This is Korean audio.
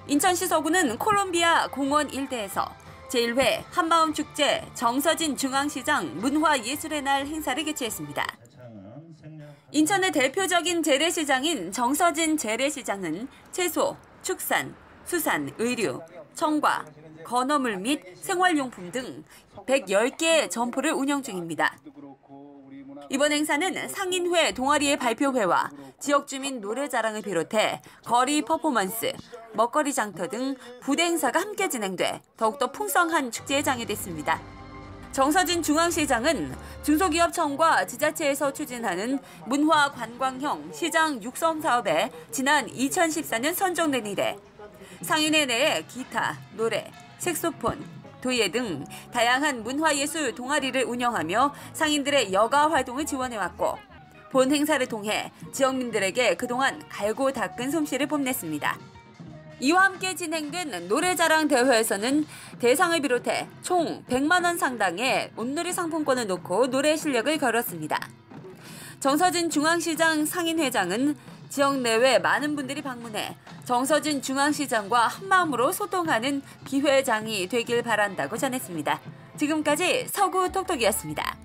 인천시 서구는 콜롬비아 공원 일대에서 제1회 한마음축제 정서진 중앙시장 문화예술의 날 행사를 개최했습니다. 인천의 대표적인 재래시장인 정서진 재래시장은 채소, 축산, 수산, 의류, 청과, 건어물 및 생활용품 등 110개의 점포를 운영 중입니다. 이번 행사는 상인회 동아리의 발표회와 지역주민 노래자랑을 비롯해 거리 퍼포먼스, 먹거리 장터 등 부대 행사가 함께 진행돼 더욱더 풍성한 축제의 장이 됐습니다. 정서진 중앙시장은 중소기업청과 지자체에서 추진하는 문화관광형 시장 육성 사업에 지난 2014년 선정된 이래 상인회 내에 기타, 노래, 색소폰, 도예 등 다양한 문화예술 동아리를 운영하며 상인들의 여가 활동을 지원해왔고 본 행사를 통해 지역민들에게 그동안 갈고 닦은 솜씨를 뽐냈습니다. 이와 함께 진행된 노래자랑 대회에서는 대상을 비롯해 총 100만 원 상당의 온누리 상품권을 놓고 노래 실력을 겨뤘습니다. 정서진 중앙시장 상인회장은 지역 내외 많은 분들이 방문해 정서진 중앙시장과 한마음으로 소통하는 기회장이 되길 바란다고 전했습니다. 지금까지 서구 톡톡이었습니다.